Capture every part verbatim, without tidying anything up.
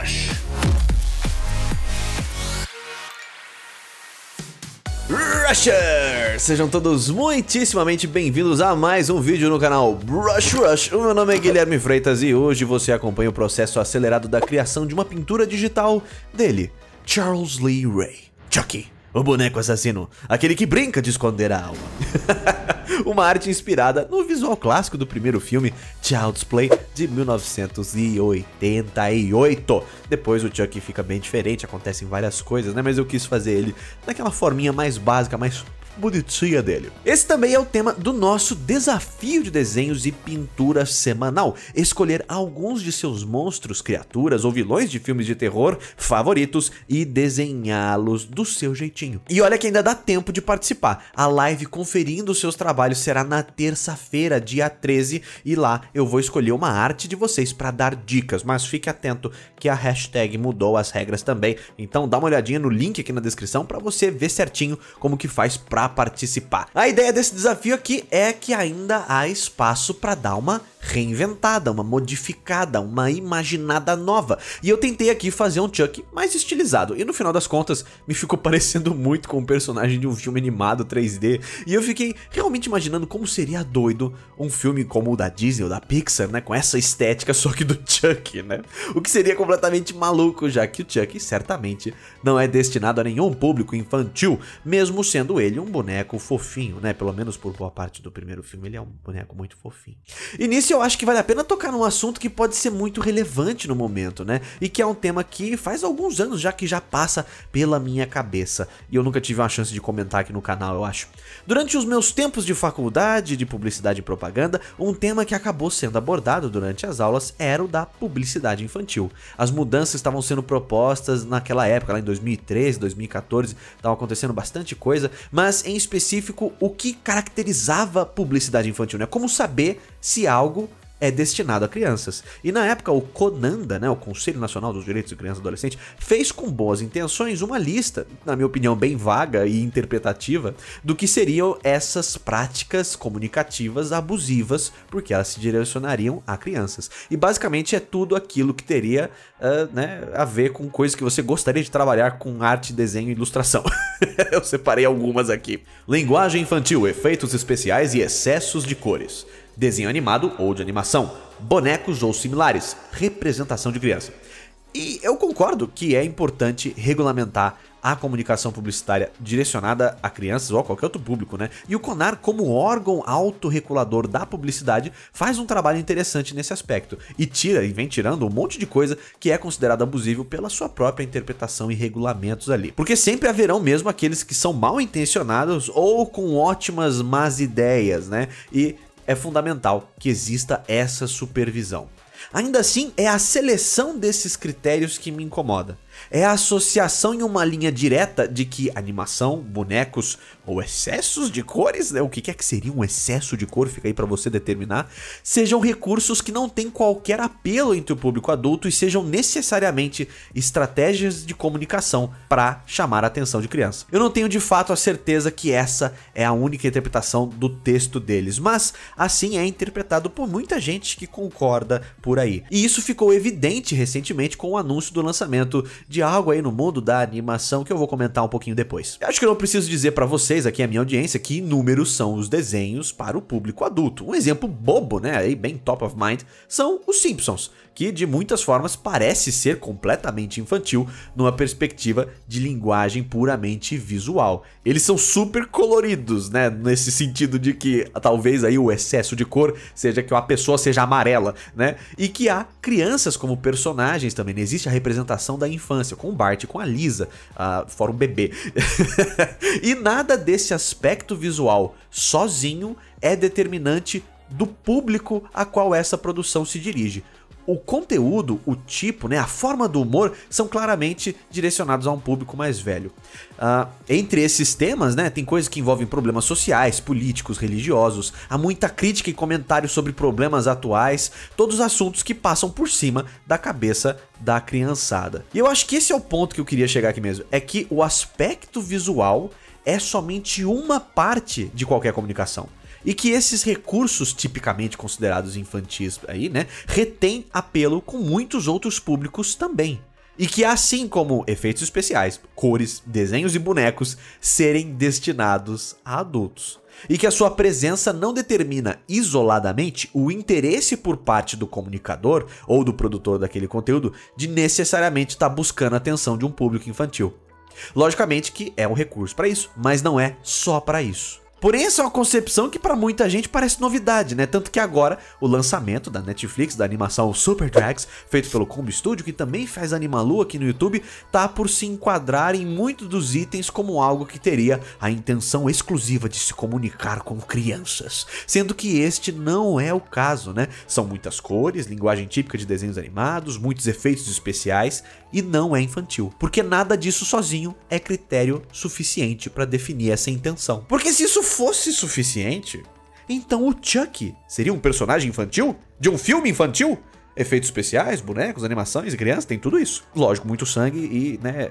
Rush. Rushers! Sejam todos muitíssimamente bem-vindos a mais um vídeo no canal Brush Rush. O meu nome é Guilherme Freitas e hoje você acompanha o processo acelerado da criação de uma pintura digital dele, Charles Lee Ray, Chucky, o boneco assassino, aquele que brinca de esconder a alma. Uma arte inspirada no visual clássico do primeiro filme, Child's Play, de mil novecentos e oitenta e oito. Depois o Chucky fica bem diferente, acontecem várias coisas, né? Mas eu quis fazer ele daquela forminha mais básica, mais bonitinha dele. Esse também é o tema do nosso desafio de desenhos e pintura semanal. Escolher alguns de seus monstros, criaturas ou vilões de filmes de terror favoritos e desenhá-los do seu jeitinho. E olha que ainda dá tempo de participar. A live conferindo os seus trabalhos será na terça-feira, dia treze, e lá eu vou escolher uma arte de vocês para dar dicas, mas fique atento que a hashtag mudou as regras também. Então dá uma olhadinha no link aqui na descrição para você ver certinho como que faz para participar. A ideia desse desafio aqui é que ainda há espaço para dar uma reinventada, uma modificada, uma imaginada nova. E eu tentei aqui fazer um Chucky mais estilizado. E no final das contas, me ficou parecendo muito com um personagem de um filme animado três D. E eu fiquei realmente imaginando como seria doido um filme como o da Disney ou da Pixar, né? Com essa estética, só que do Chucky, né? O que seria completamente maluco, já que o Chucky certamente não é destinado a nenhum público infantil, mesmo sendo ele um boneco fofinho, né? Pelo menos por boa parte do primeiro filme, ele é um boneco muito fofinho. E nisso eu acho que vale a pena tocar num assunto que pode ser muito relevante no momento, né? E que é um tema que faz alguns anos já que já passa pela minha cabeça. E eu nunca tive uma chance de comentar aqui no canal, eu acho. Durante os meus tempos de faculdade, de publicidade e propaganda, um tema que acabou sendo abordado durante as aulas era o da publicidade infantil. As mudanças estavam sendo propostas naquela época, lá em dois mil e treze, dois mil e quatorze, estavam acontecendo bastante coisa, mas em específico o que caracterizava publicidade infantil, né? Como saber se algo é destinado a crianças. E na época o CONANDA, né, o Conselho Nacional dos Direitos de Criança e Adolescente, fez com boas intenções uma lista, na minha opinião bem vaga e interpretativa, do que seriam essas práticas comunicativas abusivas, porque elas se direcionariam a crianças. E basicamente é tudo aquilo que teria uh, né, a ver com coisas que você gostaria de trabalhar com arte, desenho e ilustração. Eu separei algumas aqui. Linguagem infantil, efeitos especiais e excessos de cores. Desenho animado ou de animação, bonecos ou similares, representação de criança. E eu concordo que é importante regulamentar a comunicação publicitária direcionada a crianças ou a qualquer outro público, né? E o CONAR, como órgão autorregulador da publicidade, faz um trabalho interessante nesse aspecto e tira e vem tirando um monte de coisa que é considerado abusivo pela sua própria interpretação e regulamentos ali. Porque sempre haverão mesmo aqueles que são mal intencionados ou com ótimas más ideias, né? E é fundamental que exista essa supervisão. Ainda assim, é a seleção desses critérios que me incomoda. É a associação em uma linha direta de que animação, bonecos ou excessos de cores, né? O que é que seria um excesso de cor, fica aí para você determinar, sejam recursos que não têm qualquer apelo entre o público adulto e sejam necessariamente estratégias de comunicação para chamar a atenção de criança. Eu não tenho de fato a certeza que essa é a única interpretação do texto deles, mas assim é interpretado por muita gente que concorda por aí. E isso ficou evidente recentemente com o anúncio do lançamento de algo aí no mundo da animação que eu vou comentar um pouquinho depois. Eu acho que eu não preciso dizer para vocês aqui, a minha audiência, que inúmeros são os desenhos para o público adulto. Um exemplo bobo, né, aí bem top of mind, são os Simpsons, que de muitas formas parece ser completamente infantil numa perspectiva de linguagem puramente visual. Eles são super coloridos, né, nesse sentido de que talvez aí o excesso de cor seja que a pessoa seja amarela, né, e que há crianças como personagens também, né? Existe a representação da infância, com o Bart e com a Lisa, uh, fora um bebê. E nada desse aspecto visual sozinho é determinante do público a qual essa produção se dirige. O conteúdo, o tipo, né, a forma do humor são claramente direcionados a um público mais velho. Uh, entre esses temas, né, tem coisas que envolvem problemas sociais, políticos, religiosos, há muita crítica e comentário sobre problemas atuais, todos assuntos que passam por cima da cabeça da criançada. E eu acho que esse é o ponto que eu queria chegar aqui mesmo, é que o aspecto visual é somente uma parte de qualquer comunicação. E que esses recursos tipicamente considerados infantis aí, né, retém apelo com muitos outros públicos também. E que assim como efeitos especiais, cores, desenhos e bonecos serem destinados a adultos. E que a sua presença não determina isoladamente o interesse por parte do comunicador ou do produtor daquele conteúdo de necessariamente estar buscando a atenção de um público infantil. Logicamente que é um recurso para isso, mas não é só para isso. Porém, essa é uma concepção que para muita gente parece novidade, né? Tanto que agora o lançamento da Netflix, da animação Super Drags, feito pelo Combo Studio, que também faz Animalu aqui no YouTube, tá por se enquadrar em muitos dos itens como algo que teria a intenção exclusiva de se comunicar com crianças. Sendo que este não é o caso, né? São muitas cores, linguagem típica de desenhos animados, muitos efeitos especiais e não é infantil. Porque nada disso sozinho é critério suficiente para definir essa intenção. Porque se isso fosse suficiente, então o Chucky seria um personagem infantil? De um filme infantil? Efeitos especiais, bonecos, animações e crianças, tem tudo isso. Lógico, muito sangue e, né...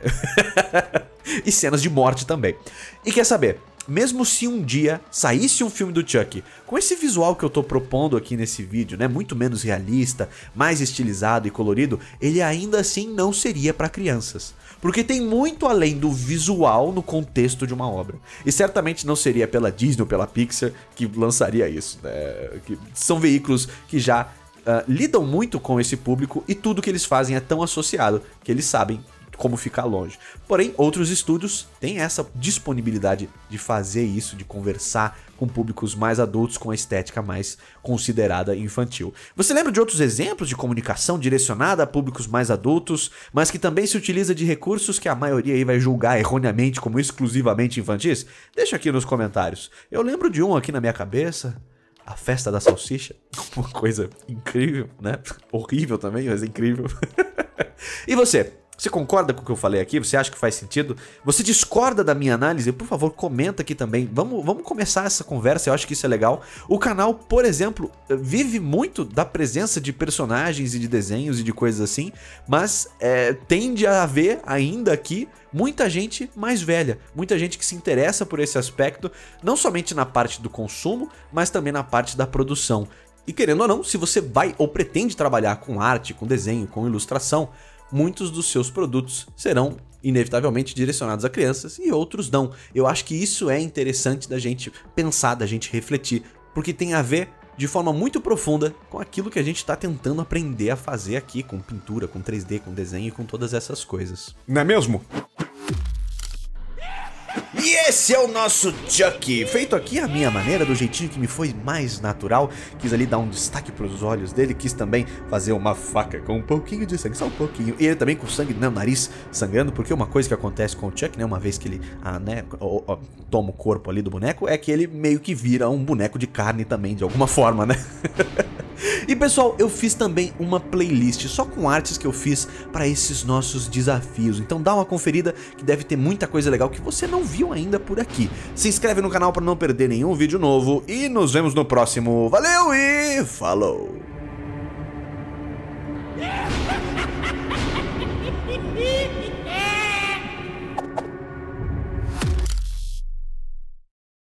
e cenas de morte também. E quer saber? Mesmo se um dia saísse um filme do Chucky com esse visual que eu tô propondo aqui nesse vídeo, né, muito menos realista, mais estilizado e colorido, ele ainda assim não seria para crianças. Porque tem muito além do visual no contexto de uma obra. E certamente não seria pela Disney ou pela Pixar que lançaria isso, né? Que são veículos que já uh, lidam muito com esse público e tudo que eles fazem é tão associado que eles sabem como ficar longe. Porém, outros estúdios têm essa disponibilidade de fazer isso, de conversar com públicos mais adultos com a estética mais considerada infantil. Você lembra de outros exemplos de comunicação direcionada a públicos mais adultos, mas que também se utiliza de recursos que a maioria aí vai julgar erroneamente como exclusivamente infantis? Deixa aqui nos comentários. Eu lembro de um aqui na minha cabeça. A Festa da Salsicha. Uma coisa incrível, né? Horrível também, mas incrível. E você? Você concorda com o que eu falei aqui? Você acha que faz sentido? Você discorda da minha análise? Por favor, comenta aqui também. Vamos, vamos começar essa conversa, eu acho que isso é legal. O canal, por exemplo, vive muito da presença de personagens e de desenhos e de coisas assim, mas é, tende a haver ainda aqui muita gente mais velha, muita gente que se interessa por esse aspecto, não somente na parte do consumo, mas também na parte da produção. E querendo ou não, se você vai ou pretende trabalhar com arte, com desenho, com ilustração, muitos dos seus produtos serão inevitavelmente direcionados a crianças e outros não. Eu acho que isso é interessante da gente pensar, da gente refletir, porque tem a ver de forma muito profunda com aquilo que a gente está tentando aprender a fazer aqui, com pintura, com três D, com desenho e com todas essas coisas. Não é mesmo? E esse é o nosso Chucky, feito aqui à minha maneira, do jeitinho que me foi mais natural. Quis ali dar um destaque para os olhos dele, quis também fazer uma faca com um pouquinho de sangue, só um pouquinho. E ele também com sangue no nariz sangrando, porque uma coisa que acontece com o Chucky, né, uma vez que ele ah, né, ó, ó, toma o corpo ali do boneco, é que ele meio que vira um boneco de carne também, de alguma forma, né? E pessoal, eu fiz também uma playlist só com artes que eu fiz para esses nossos desafios. Então dá uma conferida que deve ter muita coisa legal que você não viu ainda por aqui. Se inscreve no canal para não perder nenhum vídeo novo e nos vemos no próximo. Valeu e falou! Hehehehe